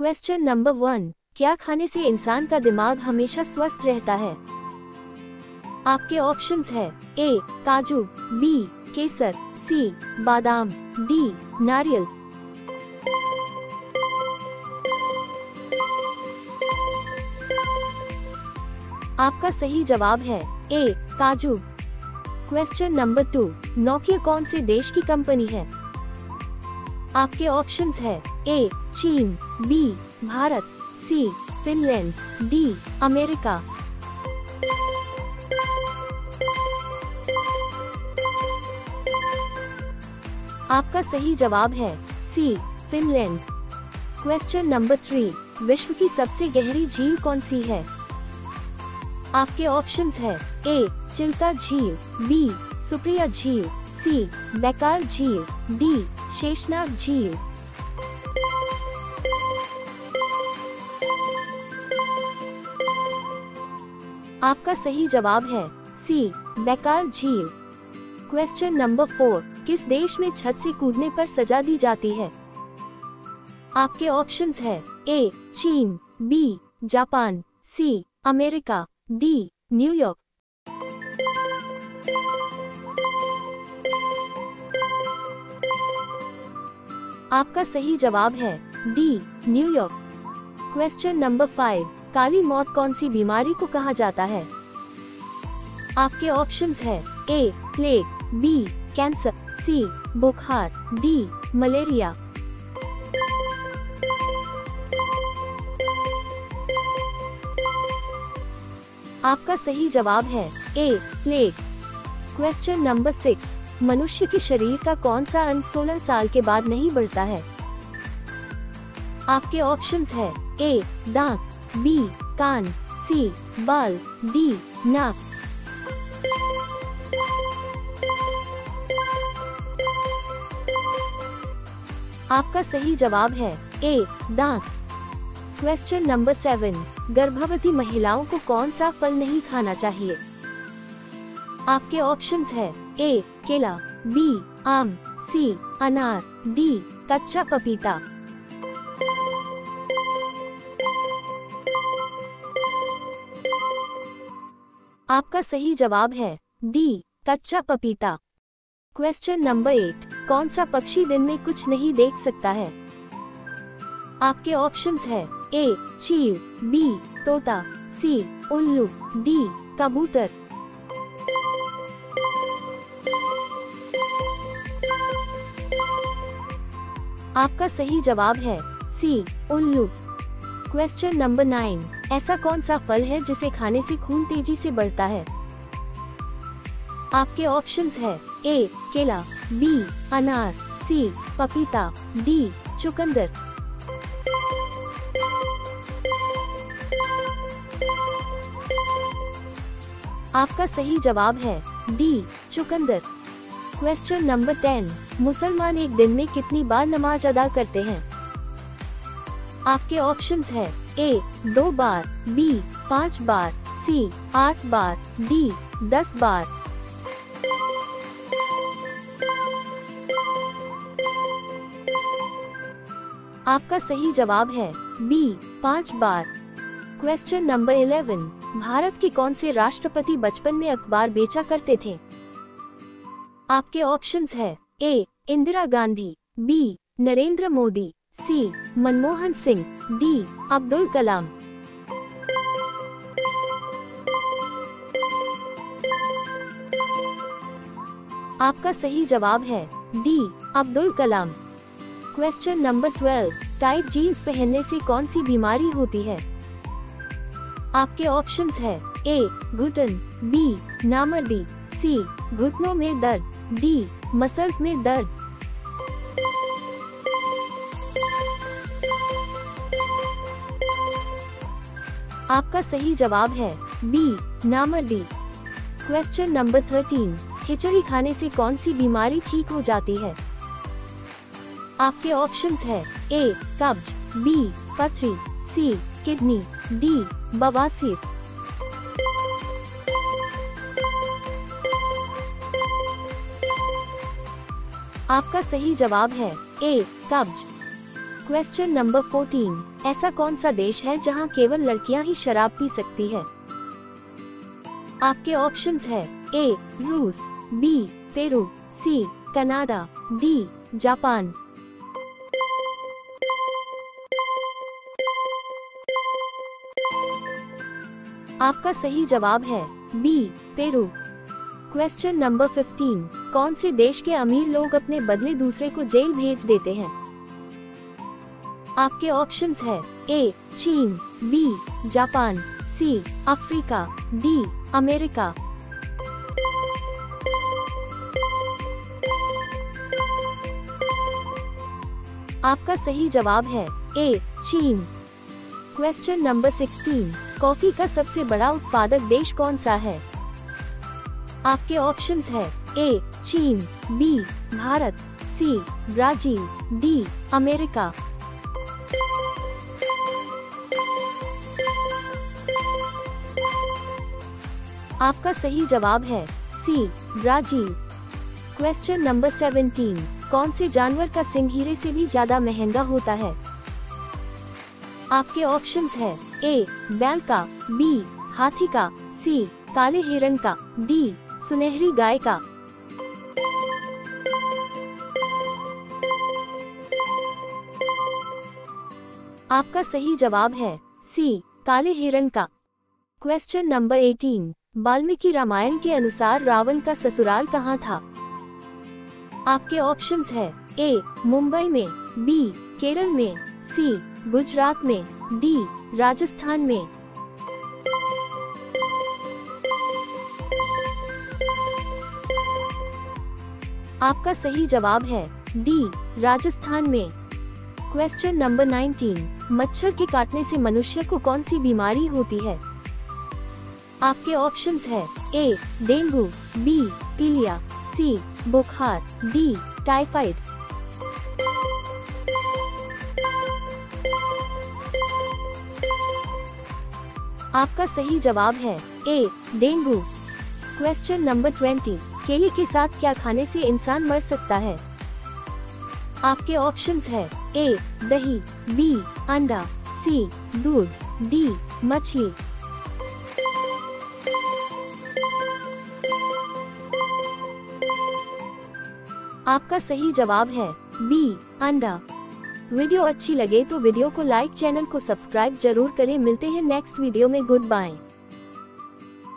Question number 1, क्या खाने से इंसान का दिमाग हमेशा स्वस्थ रहता है? आपके ऑप्शंस है ए काजू, बी केसर, सी बादाम, डी नारियल। आपका सही जवाब है ए काजू। क्वेश्चन नंबर 2, नोकिया कौन से देश की कंपनी है? आपके ऑप्शंस है ए चीन, B Bharat, C Finland, D America. आपका सही जवाब है सी फिनलैंड। क्वेश्चन नंबर 3, विश्व की सबसे गहरी झील कौन सी है? आपके ऑप्शंस है ए चिल्का झील, बी सुप्रिया झील, सी बैकाल झील, डी शेषनाग झील। आपका सही जवाब है सी बैकाल झील। क्वेश्चन नंबर 4, किस देश में छत से कूदने पर सजा दी जाती है? आपके ऑप्शंस है ए चीन, B Japan, C America, D New York. आपका सही जवाब है डी न्यूयॉर्क। क्वेश्चन नंबर 5, काली मौत कौन सी बीमारी को कहा जाता है? आपके ऑप्शंस है A plague, B cancer, C बुखार, डी मलेरिया। आपका सही जवाब है ए प्लेग। क्वेश्चन नंबर 6, मनुष्य के शरीर का कौन सा अंग 16 साल के बाद नहीं बढ़ता है? आपके ऑप्शंस है ए दांत, बी कान, सी बाल, डी नाक। आपका सही जवाब है ए दांत। क्वेश्चन नंबर 7, गर्भवती महिलाओं को कौन सा फल नहीं खाना चाहिए? आपके ऑप्शंस है ए केला, बी आम, सी अनार, डी कच्चा पपीता। आपका सही जवाब है डी कच्चा पपीता। क्वेश्चन नंबर 8, कौन सा पक्षी दिन में कुछ नहीं देख सकता है? आपके ऑप्शंस है ए चील, बी तोता, सी उल्लू, डी कबूतर। आपका सही जवाब है सी उल्लू। क्वेश्चन नंबर 9, ऐसा कौन सा फल है जिसे खाने से खून तेजी से बढ़ता है? आपके ऑप्शंस है ए केला, बी अनार, सी पपीता, डी चुकंदर। आपका सही जवाब है डी चुकंदर। क्वेश्चन नंबर 10, मुसलमान एक दिन में कितनी बार नमाज अदा करते हैं? आपके ऑप्शंस है ए 2 बार, बी 5 बार, सी 8 बार, डी 10 बार। आपका सही जवाब है बी 5 बार। क्वेश्चन नंबर 11, भारत के कौन से राष्ट्रपति बचपन में अखबार बेचा करते थे? आपके ऑप्शंस है A Indira Gandhi, B Narendra Modi, C Manmohan Singh, D Abdul Kalam. आपका सही जवाब है D Abdul Kalam. Question number 12, tight jeans पहनने से कौन सी बीमारी होती है? आपके ऑप्शंस है ए घुटन, बी नामर्दी, सी घुटनों में दर्द, डी मसल्स में दर्द। आपका सही जवाब है बी नामर्दी। क्वेश्चन नंबर 13, खिचड़ी खाने से कौन सी बीमारी ठीक हो जाती है? आपके ऑप्शंस है ए कब्ज, बी पथरी, सी किडनी, डी बवासीर। आपका सही जवाब है ए कब्ज। क्वेश्चन नंबर 14, ऐसा कौन सा देश है जहां केवल लड़कियां ही शराब पी सकती है? आपके ऑप्शंस है ए रूस, B Peru, C Canada, D Japan. आपका सही जवाब है बी पेरू। क्वेश्चन नंबर 15, कौन से देश के अमीर लोग अपने बदले दूसरे को जेल भेज देते हैं? आपके ऑप्शंस है ए चीन, B Japan, C Africa, D America. आपका सही जवाब है ए चीन। क्वेश्चन नंबर 16, कॉफी का सबसे बड़ा उत्पादक देश कौन सा है? आपके ऑप्शंस है ए चीन, B Bharat, C Brazil, D America. आपका सही जवाब है सी ब्राजील। क्वेश्चन नंबर 17, कौन से जानवर का सींग हीरे से भी ज्यादा महंगा होता है? आपके ऑप्शंस है ए बैल का, बी हाथी का, सी काले हिरण का, डी सुनहरी गाय का। आपका सही जवाब है सी काले हिरण का। क्वेश्चन नंबर 18, वाल्मीकि रामायण के अनुसार रावण का ससुराल कहाँ था? आपके ऑप्शंस है ए मुंबई में, बी केरल में, सी गुजरात में, डी राजस्थान में। आपका सही जवाब है डी राजस्थान में। क्वेश्चन नंबर 19, मच्छर के काटने से मनुष्य को कौन सी बीमारी होती है? आपके ऑप्शंस है ए डेंगू, बी पीलिया, सी बुखार, डी टाइफाइड। आपका सही जवाब है ए डेंगू। क्वेश्चन नंबर 20, केले के साथ क्या खाने से इंसान मर सकता है? आपके ऑप्शंस है ए दही, बी अंडा, सी दूध, डी मछली। आपका सही जवाब है बी अंडा। वीडियो अच्छी लगे तो वीडियो को लाइक, चैनल को सब्सक्राइब जरूर करें। मिलते हैं नेक्स्ट वीडियो में। Good bye.